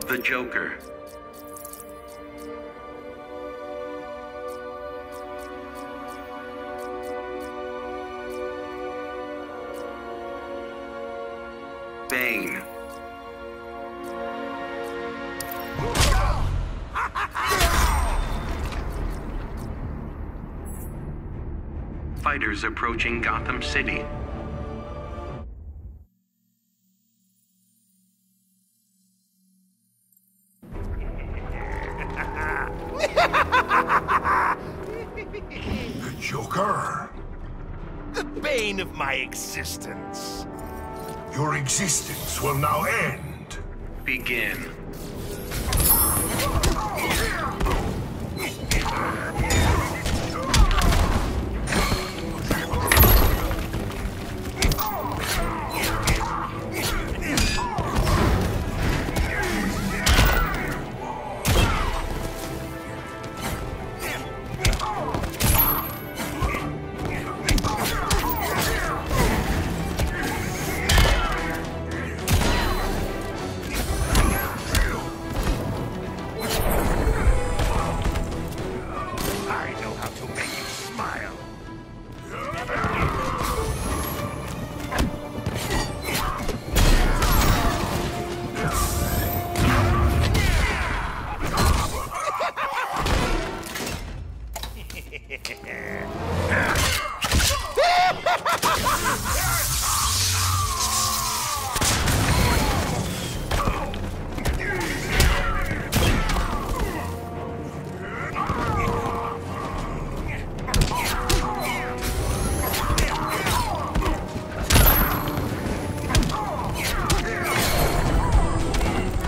The Joker. Bane. Fighters approaching Gotham City. The Joker? The bane of my existence. Your existence will now end. Begin.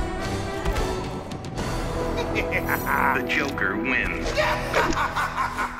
The Joker wins.